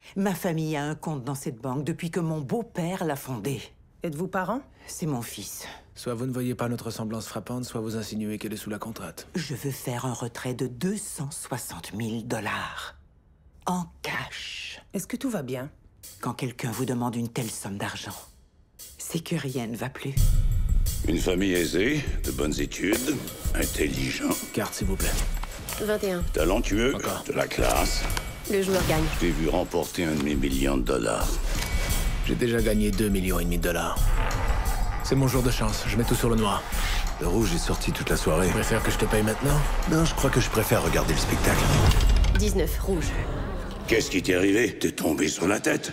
Ma famille a un compte dans cette banque depuis que mon beau-père l'a fondée. Êtes-vous parent? C'est mon fils. Soit vous ne voyez pas notre ressemblance frappante, soit vous insinuez qu'elle est sous la contrainte. Je veux faire un retrait de 260 000 $ en cash. Est-ce que tout va bien? Quand quelqu'un vous demande une telle somme d'argent, c'est que rien ne va plus. Une famille aisée, de bonnes études, intelligent, Carte, s'il vous plaît. 21. talentueux, Encore. de la classe. Le joueur gagne. Je t'ai vu remporter un demi-million de dollars. J'ai déjà gagné 2,5 millions de $. C'est mon jour de chance, je mets tout sur le noir. Le rouge est sorti toute la soirée. Tu préfères que je te paye maintenant? Non, je crois que je préfère regarder le spectacle. 19. Rouge. Qu'est-ce qui t'est arrivé? T'es tombé sur la tête?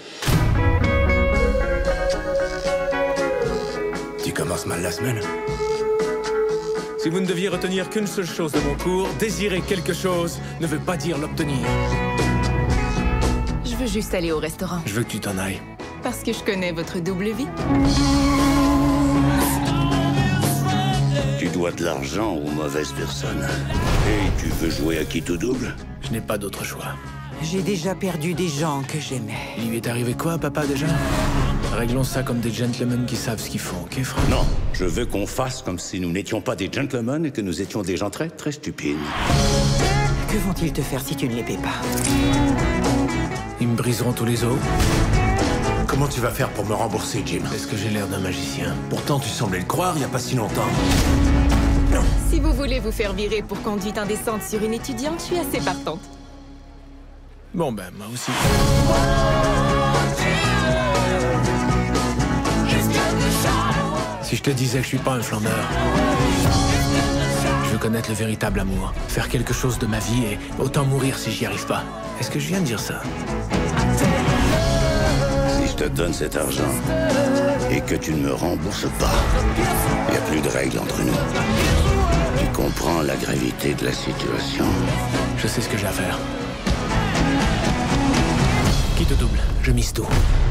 Tu commences mal la semaine. Si vous ne deviez retenir qu'une seule chose de mon cours, désirer quelque chose ne veut pas dire l'obtenir. Je veux juste aller au restaurant. Je veux que tu t'en ailles. Parce que je connais votre double vie. Tu dois de l'argent aux mauvaises personnes. Et tu veux jouer à qui tout double? Je n'ai pas d'autre choix. J'ai déjà perdu des gens que j'aimais. Il lui est arrivé quoi, papa, déjà? Réglons ça comme des gentlemen qui savent ce qu'ils font, ok, frère? Non, je veux qu'on fasse comme si nous n'étions pas des gentlemen et que nous étions des gens très, très stupides. Que vont-ils te faire si tu ne les paies pas? Ils me briseront tous les os. Comment tu vas faire pour me rembourser, Jim? Est-ce que j'ai l'air d'un magicien? Pourtant, tu semblais le croire il y a pas si longtemps. Si vous voulez vous faire virer pour conduite indécente sur une étudiante, je suis assez partante. Bon ben, moi aussi. Si je te disais que je suis pas un flâneur, je veux connaître le véritable amour, faire quelque chose de ma vie et autant mourir si j'y arrive pas. Est-ce que je viens de dire ça? Si je te donne cet argent et que tu ne me rembourses pas, il n'y a plus de règles entre nous. Tu comprends la gravité de la situation. Je sais ce que j'ai à faire. Qui te double? Je mise tout.